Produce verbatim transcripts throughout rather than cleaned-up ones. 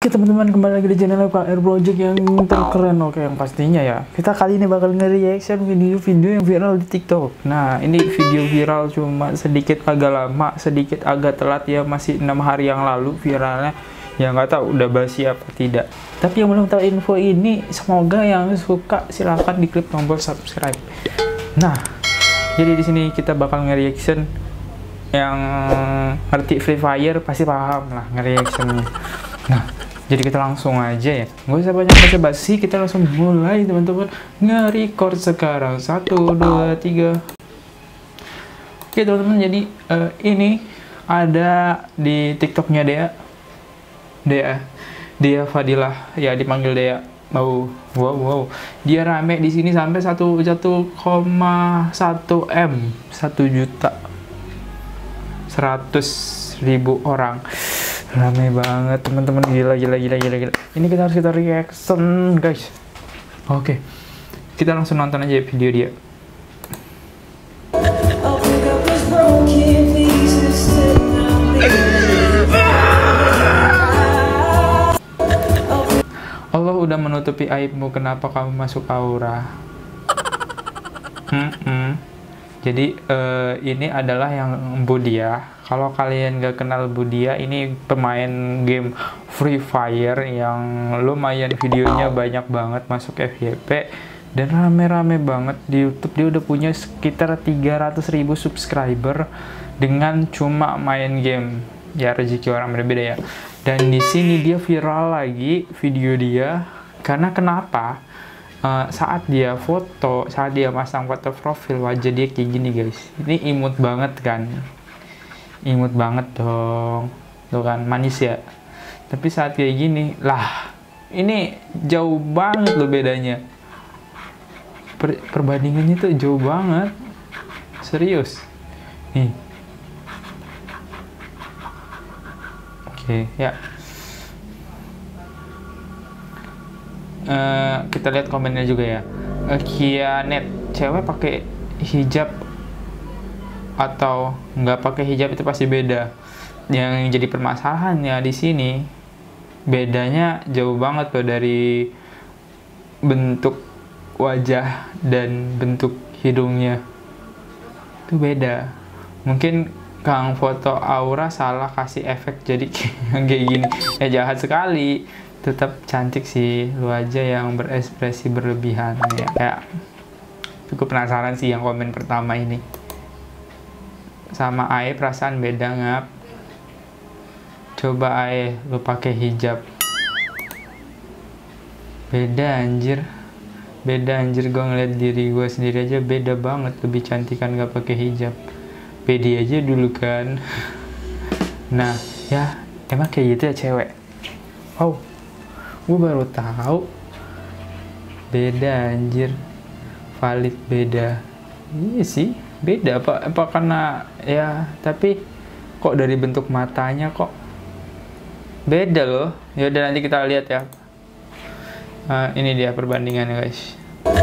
Oke teman-teman, kembali lagi di channel K R Project yang terkeren. Oke, yang pastinya ya, kita kali ini bakal nge-reaction video-video yang viral di TikTok. Nah, ini video viral cuma sedikit agak lama, sedikit agak telat ya, masih enam hari yang lalu viralnya. Ya nggak tahu udah basi apa tidak. Tapi yang belum tahu info ini, semoga yang suka silahkan diklik tombol subscribe. Nah, jadi di sini kita bakal nge-reaction yang ngerti Free Fire pasti paham lah nge-reactionnya. Nah, jadi kita langsung aja ya, nggak usah banyak basa-basi, kita langsung mulai teman-teman nge-record sekarang. Satu, dua, tiga. Oke teman-teman, jadi uh, ini ada di TikToknya Dea, Dea, Dea Fadilah, ya dipanggil Dea. Wow, wow, wow. Dia rame di sini sampai satu satu koma satu m, satu juta seratus ribu orang. Ramai banget teman-teman, gila gila gila gila gila. Ini kita harus kita reaction guys. Oke, kita langsung nonton aja video dia. Allah udah menutupi aibmu, kenapa kamu masuk aura? Hmm, hmm. Jadi uh, ini adalah yang Budia. Kalau kalian gak kenal Budia, ini pemain game Free Fire yang lumayan videonya banyak banget masuk F Y P dan rame-rame banget di YouTube. Dia udah punya sekitar tiga ratus ribu subscriber dengan cuma main game. Ya rezeki orang berbeda ya. Dan di sini dia viral lagi video dia karena kenapa? Uh, saat dia foto, saat dia pasang foto profil, wajah dia kayak gini guys. Ini imut banget kan, imut banget dong, tuh kan, manis ya. Tapi saat kayak gini, lah, ini jauh banget loh bedanya. Per perbandingannya tuh jauh banget, serius. Nih, oke okay, ya. Uh, kita lihat komennya juga ya. uh, Kianet, cewek pakai hijab atau nggak pakai hijab itu pasti beda. Yang jadi permasalahannya di sini bedanya jauh banget loh dari bentuk wajah dan bentuk hidungnya, itu beda. Mungkin Kang foto aura salah kasih efek jadi kayak gini. Ya jahat sekali. Tetap cantik sih, lu aja yang berekspresi berlebihan ya. Kayak cukup penasaran sih yang komen pertama ini. Sama Ae perasaan beda ngap. Coba Ae lu pakai hijab. Beda anjir. Beda anjir, gue ngeliat diri gue sendiri aja beda banget, lebih cantik kan gak pakai hijab. Pede aja dulu kan. Nah, ya emang kayak gitu ya cewek. Wow. Gue baru tahu beda anjir, valid beda. Iya sih beda apa apa karena ya, tapi kok dari bentuk matanya kok beda loh. Ya udah, nanti kita lihat ya. Uh, ini dia perbandingannya guys.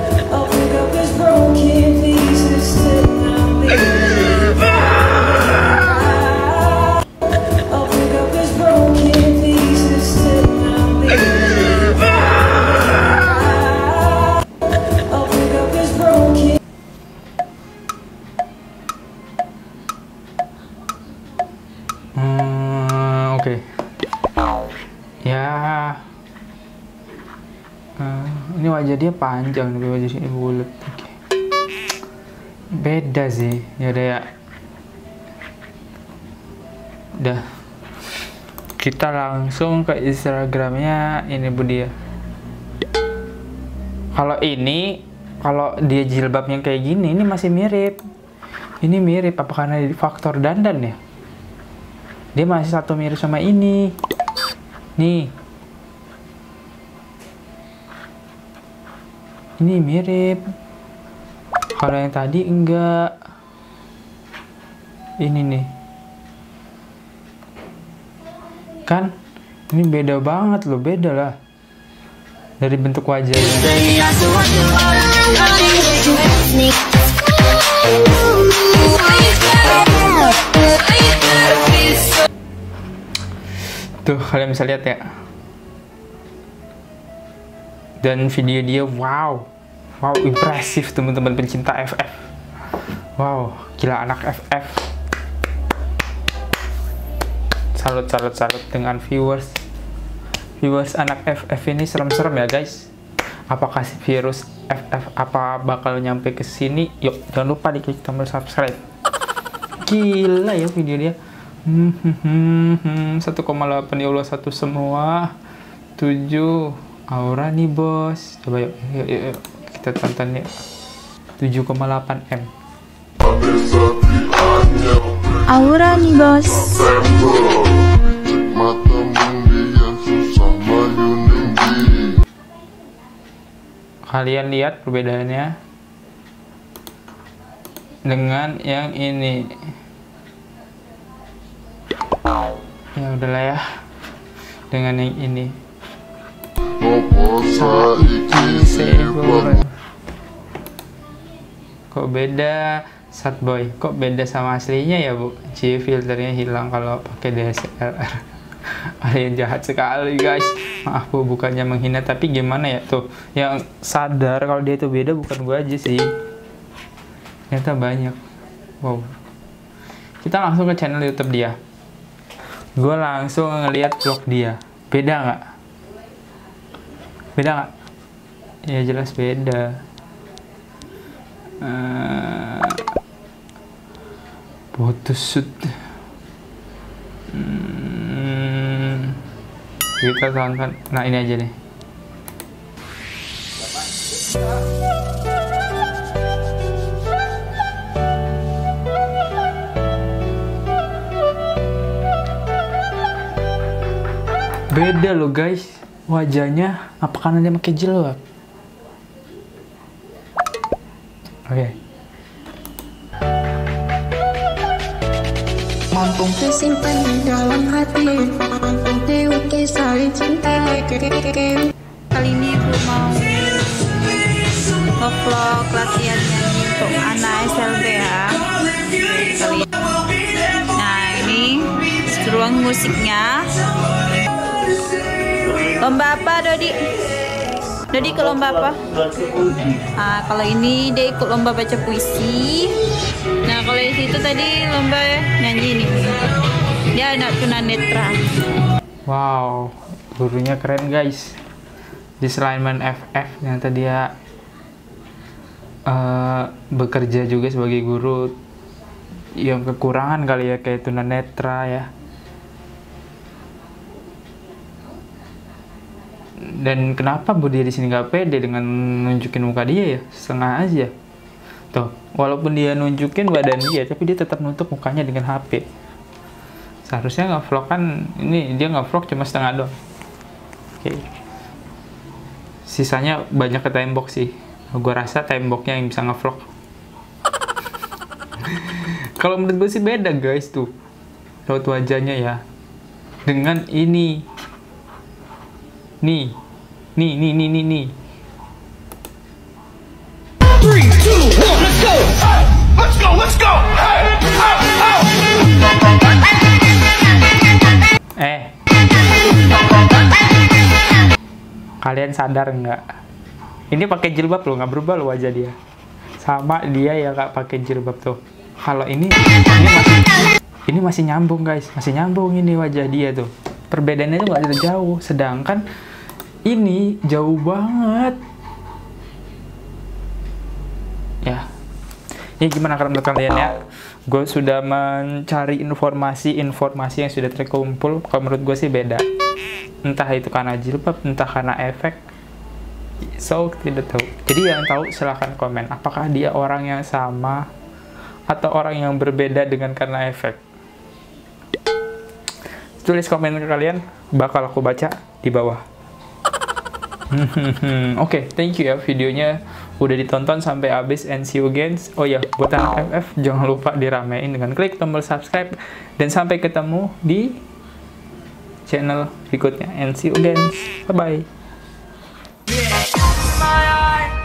Oke, okay. Ya, uh, ini wajah dia panjang, tapi wajah sini bulat. Okay. Beda sih, ya udah ya. Udah, kita langsung ke Instagramnya ini Budia. Kalau ini, kalau dia jilbab yang kayak gini, ini masih mirip. Ini mirip, apa karena faktor dandan ya? Dia masih satu mirip sama ini. Nih. Ini mirip. Kalau yang tadi enggak. Ini nih. Kan? Ini beda banget loh, beda lah. Dari bentuk wajahnya. Tuh kalian bisa lihat ya, Dan video dia wow, wow impresif teman-teman pencinta F F. Wow, gila anak F F. Salut, salut, salut dengan viewers. Viewers anak F F ini serem-serem ya guys. Apakah si virus F F apa bakal nyampe ke sini? Yuk, jangan lupa diklik tombol subscribe. Gila ya video dia. Hmm, hmm, hmm, hmm. satu koma delapan ya Allah, satu semua. tujuh Aura nih bos. Coba yuk, yuk, yuk, yuk. Kita tonton yuk. tujuh koma delapan M. Aura nih bos. Kalian lihat perbedaannya dengan yang ini. Ya udahlah ya, dengan yang ini. Kok beda Satboy? Kok beda sama aslinya ya bu? Cie, filternya hilang kalau pakai D S L R. Kalian jahat sekali guys. Maaf bu, bukannya menghina, tapi gimana ya tuh, yang sadar kalau dia itu beda bukan gue aja sih, ternyata banyak. Wow, kita langsung ke channel YouTube dia. Gue langsung ngeliat vlog dia. Beda nggak? Beda nggak? Ya jelas beda. Uh, photoshoot. Hmm, kita tonton. Nah ini aja nih. Beda loh guys wajahnya. Apa karena dia pakai jilbab? Oke. Okay. Mampu tersimpan di dalam hati, dewa kisah cinta. Kali ini aku mau nge-vlog latihan nyanyi untuk anak S L B ya. Nah ini ruang musiknya. Lomba apa Dodi? Dodi ikut lomba apa? Nah, kalau ini dia ikut lomba baca puisi. Nah kalau di situ tadi lomba nyanyi nih. Dia anak tunanetra. Wow, gurunya keren guys. Di selain main F F, ternyata dia uh, bekerja juga sebagai guru yang kekurangan kali ya, kayak tunanetra ya. Dan kenapa bu dia di sini nggak pede dengan nunjukin muka dia ya, setengah aja. Tuh, walaupun dia nunjukin badan dia, tapi dia tetap nutup mukanya dengan H P. Seharusnya nge-vlog kan, ini dia nge-vlog cuma setengah doang. Oke. Okay. Sisanya banyak ke tembok sih. Gue rasa temboknya yang bisa nge-vlog. Kalau menurut gue sih beda guys tuh. Raut wajahnya ya. Dengan ini. Nih. Nih, nih, nih, nih, nih. three, two, one, let's go! Hey, let's go, let's go! Hey, oh, oh. Eh. Kalian sadar nggak? Ini pakai jilbab loh, nggak berubah loh wajah dia. Sama dia ya nggak pakai jilbab tuh. Kalau ini, ini masih, ini masih nyambung guys, masih nyambung ini wajah dia tuh. Perbedaannya tuh nggak ada jauh. Sedangkan ini jauh banget. Ya, ini gimana kalau menurut kalian ya? Gue sudah mencari informasi-informasi yang sudah terkumpul. Kalau menurut gue sih beda. Entah itu karena jilbab, entah karena efek. So, tidak tahu. Jadi yang tahu silahkan komen. Apakah dia orang yang sama atau orang yang berbeda dengan karena efek? Tulis komen ke kalian, bakal aku baca di bawah. Oke, okay, thank you ya videonya udah ditonton sampai habis, and see you again. Oh ya, buat anak F F jangan lupa diramein dengan klik tombol subscribe, dan sampai ketemu di channel berikutnya, and see you again. Bye bye.